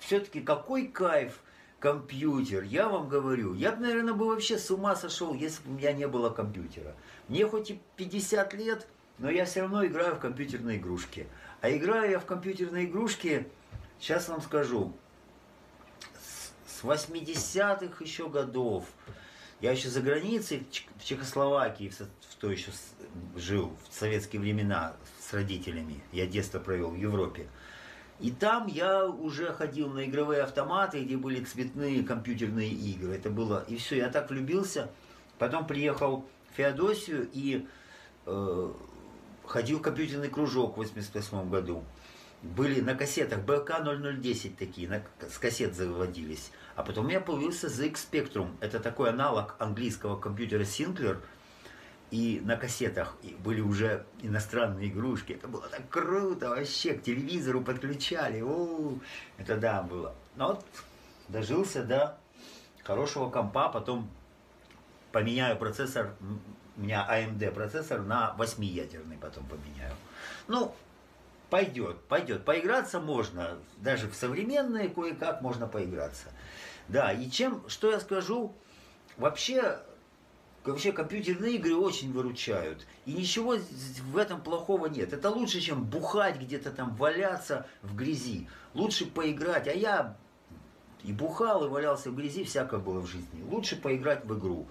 все-таки какой кайф компьютер, я вам говорю. Я бы, наверное, бы вообще с ума сошел, если бы у меня не было компьютера. Мне хоть и 50 лет, но я все равно играю в компьютерные игрушки. А играю я в компьютерные игрушки, сейчас вам скажу, с 80-х еще годов. Я еще за границей, в Чехословакии, в то еще жил, в советские времена с родителями. Я детство провел в Европе. И там я уже ходил на игровые автоматы, где были цветные компьютерные игры. Это было, и все, я так влюбился. Потом приехал в Феодосию и ходил в компьютерный кружок в 88 году. Были на кассетах БК-0010 такие, с кассет заводились. А потом у меня появился ZX Spectrum. Это такой аналог английского компьютера Sinclair. И на кассетах были уже иностранные игрушки. Это было так круто вообще. К телевизору подключали. Это да, было. Но вот дожился до хорошего компа. Потом поменяю процессор. У меня AMD процессор на 8-ядерный потом поменяю. Ну, пойдет. Поиграться можно. Даже в современные кое-как можно поиграться. Да, и что я скажу, вообще компьютерные игры очень выручают. И ничего в этом плохого нет. Это лучше, чем бухать где-то там, валяться в грязи. Лучше поиграть. А я и бухал, и валялся в грязи, всякое было в жизни. Лучше поиграть в игру.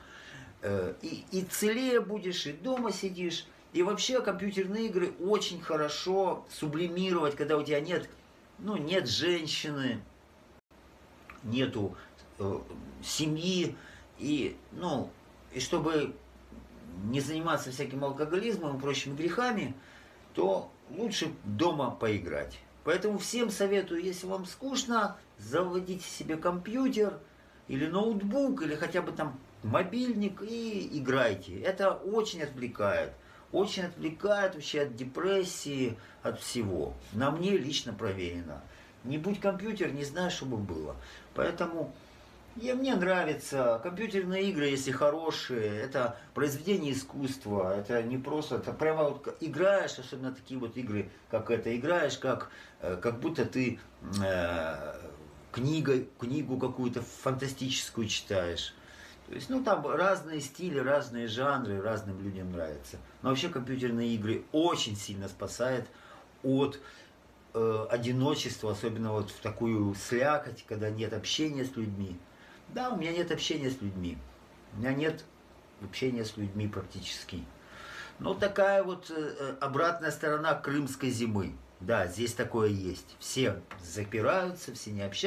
И целее будешь, и дома сидишь. И вообще компьютерные игры очень хорошо сублимировать, когда у тебя нет женщины, нету семьи, и чтобы не заниматься всяким алкоголизмом и прочими грехами, то лучше дома поиграть. Поэтому всем советую, если вам скучно, заводите себе компьютер или ноутбук, или хотя бы там мобильник и играйте. Это очень отвлекает. Очень отвлекает вообще от депрессии, от всего. На мне лично проверено. Не будь компьютер, не знаю, что бы было. Поэтому мне нравятся компьютерные игры, если хорошие. Это произведение искусства. Это не просто, это прямо вот играешь, особенно такие вот игры, как это, играешь, как будто ты книгу какую-то фантастическую читаешь. То есть, там разные стили, разные жанры, разным людям нравятся. Но вообще компьютерные игры очень сильно спасают от одиночества, особенно вот в такую слякоть, когда нет общения с людьми. Да, у меня нет общения с людьми. У меня нет общения с людьми практически. Такая вот обратная сторона крымской зимы. Да, здесь такое есть. Все запираются, все не общаются.